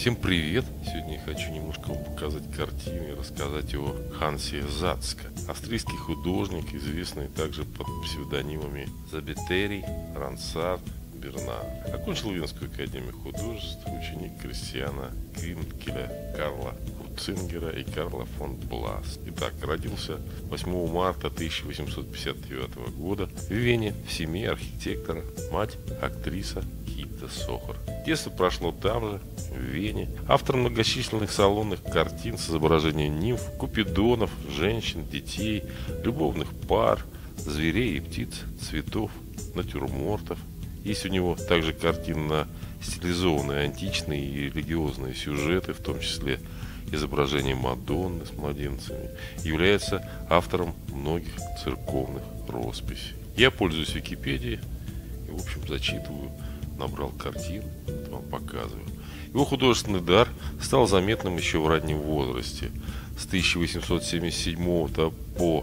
Всем привет! Сегодня я хочу немножко вам показать картины и рассказать о Хансе Зацке. Австрийский художник, известный также под псевдонимами Забетери, Рансард, Бернар. Окончил Венскую академию художеств, ученик Кристиана Квинкеля, Карла Курцингера и Карла фон Блас. Итак, родился 8 марта 1859 года в Вене в семье архитектора, мать актриса Хитта Сохер. Детство прошло там же, в Вене. Автор многочисленных салонных картин с изображением нимф, купидонов, женщин, детей, любовных пар, зверей и птиц, цветов, натюрмортов. Есть у него также картины на стилизованные античные и религиозные сюжеты, в том числе изображение Мадонны с младенцами. Является автором многих церковных росписей. Я пользуюсь Википедией и, в общем, зачитываю, набрал картин, вам показываю. Его художественный дар стал заметным еще в раннем возрасте. С 1877 по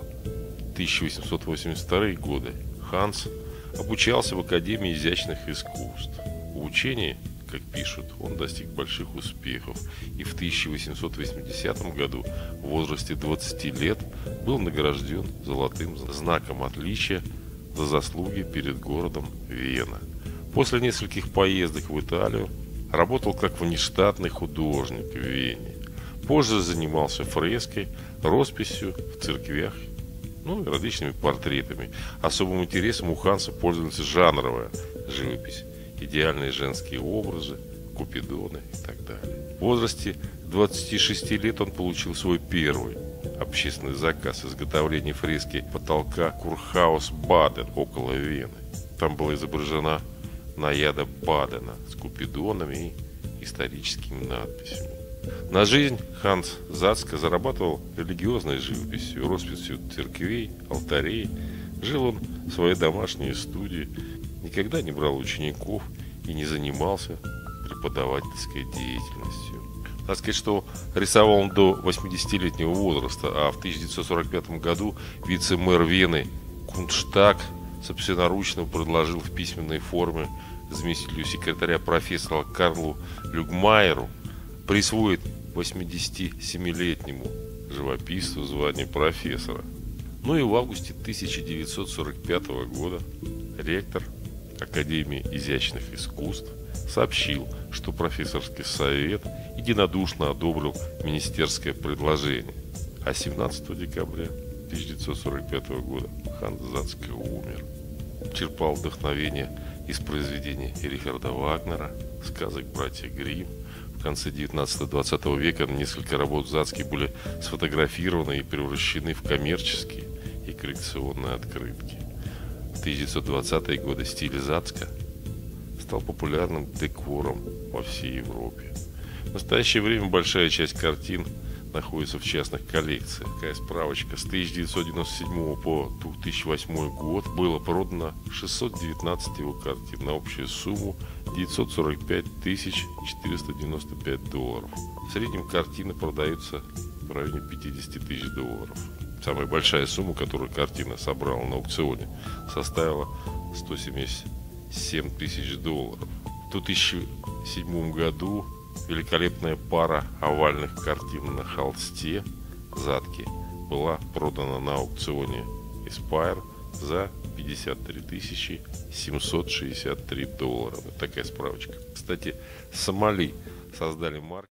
1882 годы Ханс обучался в Академии изящных искусств. В учении, как пишут, он достиг больших успехов и в 1880 году в возрасте 20 лет был награжден золотым знаком отличия за заслуги перед городом Вена. После нескольких поездок в Италию работал как внештатный художник в Вене. Позже занимался фреской, росписью в церквях, и различными портретами. Особым интересом у Ханса пользовалась жанровая живопись, идеальные женские образы, купидоны и так далее. В возрасте 26 лет он получил свой первый общественный заказ изготовления фрески потолка Курхаус Баден около Вены. Там была изображена наяда Бадена с купидонами и историческими надписями. На жизнь Ханс Зацке зарабатывал религиозной живописью, росписью церквей, алтарей. Жил он в своей домашней студии, никогда не брал учеников и не занимался преподавательской деятельностью. Надо сказать, что рисовал он до 80-летнего возраста, а в 1945 году вице-мэр Вены Кунштаг собственноручно предложил в письменной форме заместителю секретаря профессора Карлу Люгмайеру присвоить 87-летнему живописцу звание профессора. И в августе 1945 года ректор Академии изящных искусств сообщил, что профессорский совет единодушно одобрил министерское предложение. А 17 декабря 1945 года Ханс Зацке умер. Черпал вдохновение из произведений Рихарда Вагнера, сказок братьев Гримм. В конце 19-20 века несколько работ Зацке были сфотографированы и превращены в коммерческие и коллекционные открытки. В 1920-е годы стиль Зацке стал популярным декором во всей Европе. В настоящее время большая часть картин находится в частных коллекциях. Такая справочка: с 1997 по 2008 год было продано 619 его картин на общую сумму $945 495. В среднем картины продаются в районе $50 тысяч. Самая большая сумма, которую картина собрала на аукционе, составила $177 тысяч. В 2007 году великолепная пара овальных картин на холсте Зацке была продана на аукционе Esquire за $53 763. Вот такая справочка. Кстати, Сомали создали марку.